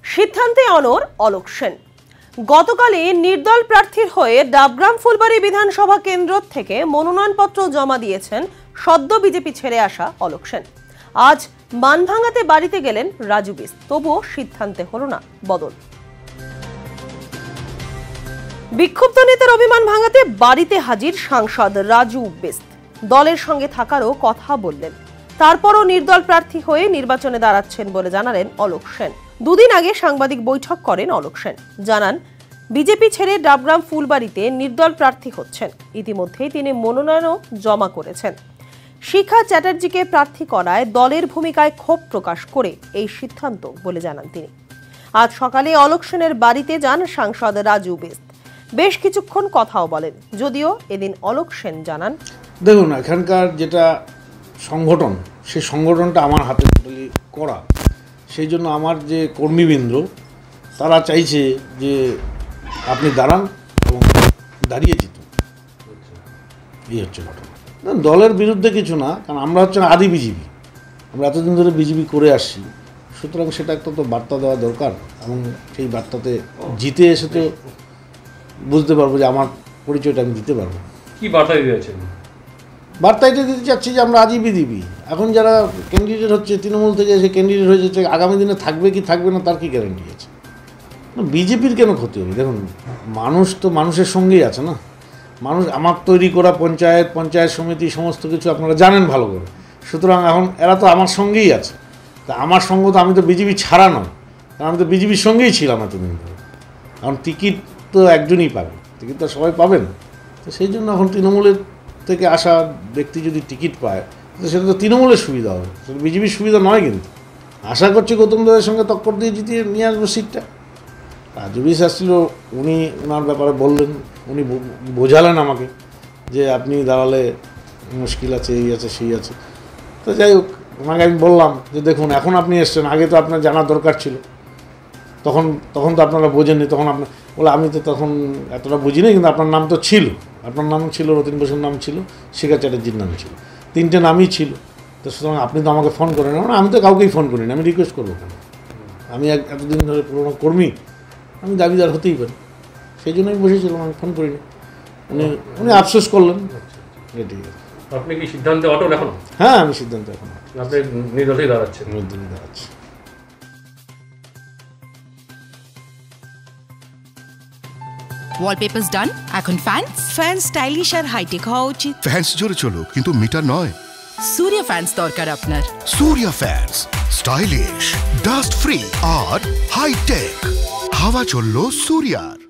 সিদ্ধান্তে অনড় অলোক সেন। গতকালই নির্দল প্রার্থীর হয়ে ডাবগ্রাম ফুলবাড়ি বিধানসভা কেন্দ্র থেকে মনোনয়নপত্র জমা দিয়েছেন সদ্য বিজেপি ছেড়ে আসা অলোক সেন। আজ মানভাঙাতে বাড়িতে গেলেন রাজু বিস্তা, তবুও সিদ্ধান্তে হলো না বদল। বিক্ষুব্ধ নেতার অভিমান ভাঙাতে বাড়িতে হাজির সাংসদ রাজু বিস্তা। দলের সঙ্গে থাকারও কথা বললেন। তারপরও নির্দল প্রার্থী হয়ে নির্বাচনে দাঁড়াচ্ছেন বলে জানালেন অলোক সেন। দুদিন আগে সাংবাদিক বৈঠক করেন অলোক সেন, জানান বিজেপি ছেড়ে ডাবগ্রাম ফুলবাড়িতে নির্দল প্রার্থী হচ্ছেন। ইতিমধ্যেই তিনি মনোনয়নও জমা করেছেন। শিখা চ্যাটার্জিকে প্রার্থী করায় দলের ভূমিকায় ক্ষোভ প্রকাশ করে এই সিদ্ধান্ত বলে জানান তিনি। আজ সকালে অলোক সেনের বাড়িতে যান সাংসদ রাজু বিস্তা। বেশ কিছুক্ষণ কথাও বলেন, যদিও এদিন অলোক সেন জানান, দেখুন এখানকার যেটা সংগঠন, সেই সংগঠনটা আমার হাতে টোটালি করা। সেই জন্য আমার যে কর্মীবৃন্দ তারা চাইছে যে আপনি দাঁড়ান এবং দাঁড়িয়ে জিতুন। এই হচ্ছে ঘটনা। দলের বিরুদ্ধে কিছু না, কারণ আমরা হচ্ছে আদি বিজেপি, আমরা এতদিন ধরে বিজেপি করে আসছি। সুতরাং সেটা একটা তো বার্তা দেওয়া দরকার, এবং সেই বার্তাতে জিতে এসে তো বুঝতে পারবো যে আমার পরিচয়টা আমি দিতে পারবো। কি বার্তা দিয়েছেন? বার্তা এটা দিতে চাচ্ছি যে আমরা আজই বিজেপি। এখন যারা ক্যান্ডিডেট হচ্ছে তৃণমূল থেকে, সে ক্যান্ডিডেট হয়ে যাচ্ছে, আগামী দিনে থাকবে কি থাকবে না তার কি গ্যারান্টি আছে? বিজেপির কেন ক্ষতি হবে? দেখুন মানুষ তো মানুষের সঙ্গেই আছে না। মানুষ আমার তৈরি করা পঞ্চায়েত সমিতি সমস্ত কিছু আপনারা জানেন ভালো করে। সুতরাং এখন এরা তো আমার সঙ্গেই আছে। তা আমার সঙ্গ তো, আমি তো বিজেপি ছাড়া নয়, কারণ আমি তো বিজেপির সঙ্গেই ছিলাম এতদিন ধরে। এখন টিকিট তো একজনই পাবে, টিকিট তো সবাই পাবেন। তো সেই জন্য এখন তৃণমূলের থেকে আসা ব্যক্তি যদি টিকিট পায়, তো সেটা তো তৃণমূলের সুবিধা হবে, সেটা বিজেপির সুবিধা নয়। কিন্তু আশা করছি গৌতম দেবের সঙ্গে তক্কর দিয়ে জিতিয়ে নিয়ে আসবো সিটটা। রাজু বিস্তা আসছিল, উনি ওনার ব্যাপারে বললেন, উনি বোঝালেন আমাকে যে আপনি দাঁড়ালে মুশকিল আছে, এই আছে সেই আছে। তো যাই হোক, ওনাকে আমি বললাম যে দেখুন এখন আপনি এসছেন, আগে তো আপনার জানা দরকার ছিল। তখন তো আপনারা বোঝেননি। তখন আপনার বলে আমি তো তখন এতটা বুঝিনি, কিন্তু আপনার নাম তো ছিল, আপনার নাম ছিল, রতিন বসুর নাম ছিল, শিখা চ্যাটার্জির নাম ছিল, তিনটে নামই ছিল। তো সুতরাং আপনি তো আমাকে ফোন করেন না। আমি তো কাউকেই ফোন করিনি, আমি রিকোয়েস্ট করবো কেন? আমি এতদিন ধরে পুরোনো কর্মী, আমি দাবিদার হতেই পারি। সেই জন্য আমি বসেছিলাম, আমি ফোন করিনি। উনি আফসোস করলেন। ঠিক আছে। আপনি কি সিদ্ধান্তে অটল এখন? হ্যাঁ, আমি সিদ্ধান্ত এখন আপনি নির্দলেই দাঁড়াচ্ছেন? নির্দলে দাঁড়াচ্ছি। ওয়ালপেপারস ডান। এখন ফ্যান স্টাইলিশ আর হাইটেক হওয়া উচিত। ফ্যান্স জোরে চলো, কিন্তু মিটার নয়। সূর্য ফ্যান্স দরকার আপনার। Surya fans stylish, dust free আর হাইটেক। হাওয়া চললো সূর্যার।